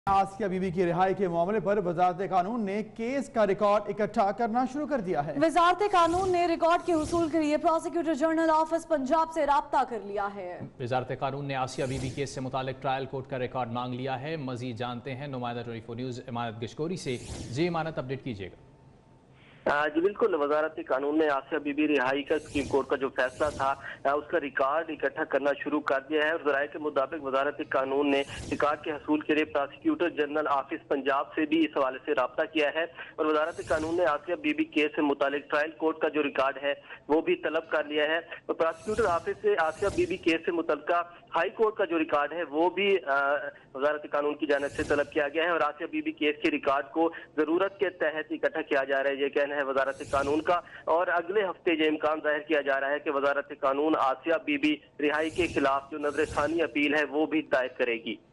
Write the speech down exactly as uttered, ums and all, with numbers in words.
आसिया बीबी की रिहाई के मामले पर वजारत कानून ने केस का रिकॉर्ड इकट्ठा करना शुरू कर दिया है। वजारत कानून ने रिकॉर्ड के हुसूल के लिए प्रोसिक्यूटर जनरल ऑफिस पंजाब से राब्ता कर लिया है। वजारत कानून ने आसिया बीबी केस से मुतालिक ट्रायल कोर्ट का रिकॉर्ड मांग लिया है। मजीद जानते हैं नुमाइंदा ट्वेंटी फोर न्यूज इमारत गशकोरी से। जी इमारत, अपडेट कीजिएगा। जी बिल्कुल, वजारत कानून ने आसिया बीबी रिहाई का सुप्रीम कोर्ट का जो फैसला था उसका रिकॉर्ड इकट्ठा करना शुरू कर दिया है और जराये के मुताबिक वजारत कानून ने रिकॉर्ड के हसूल के लिए प्रोसिक्यूटर जनरल ऑफिस पंजाब से भी इस हवाले से रब्ता किया है और वजारत कानून ने आसिया बीबी केस से मुतालिक ट्रायल कोर्ट का जो रिकॉर्ड है वो भी तलब कर लिया है और प्रोसिक्यूटर ऑफिस से आसिया बीबी केस से मुतल्लिका हाई कोर्ट का जो रिकॉर्ड है वो भी वजारत कानून की जानिब से तलब किया गया है और आसिया बीबी केस के रिकॉर्ड को जरूरत के तहत इकट्ठा किया जा रहा है, ये कहना है वजारत कानून का। और अगले हफ्ते ये इम्कान जाहिर किया जा रहा है कि वजारत कानून आसिया बीबी रिहाई के खिलाफ जो नजरसानी अपील है वो भी दायर करेगी।